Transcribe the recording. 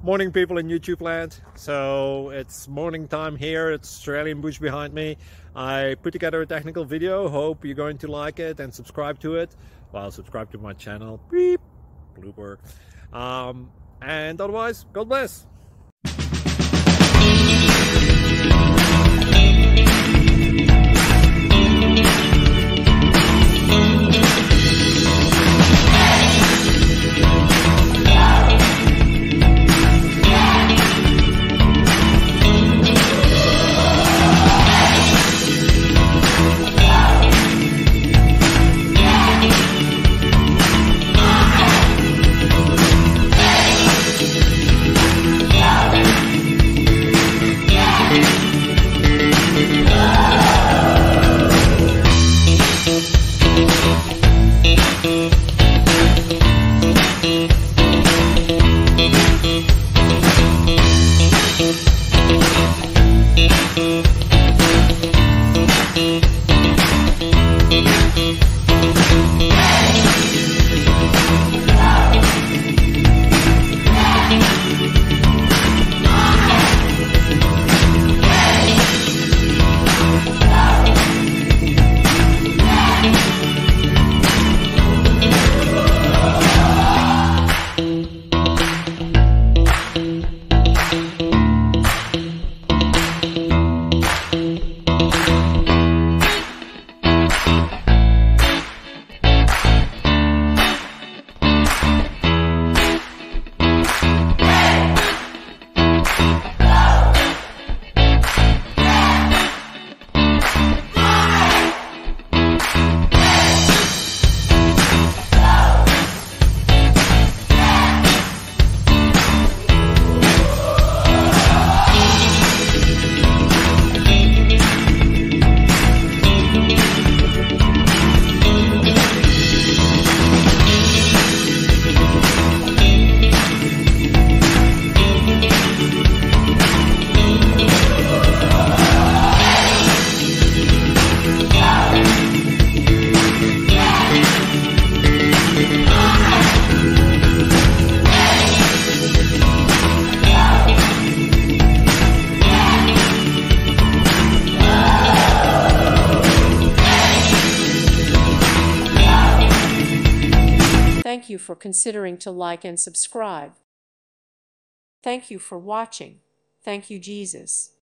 Morning, people in YouTube land. So it's morning time here. It's Australian bush behind me. I put together a technical video. Hope you're going to like it and subscribe to it. Well, subscribe to my channel. Beep. Blooper. And otherwise, God bless. Thank you for considering to like and subscribe. Thank you for watching. Thank you, Jesus.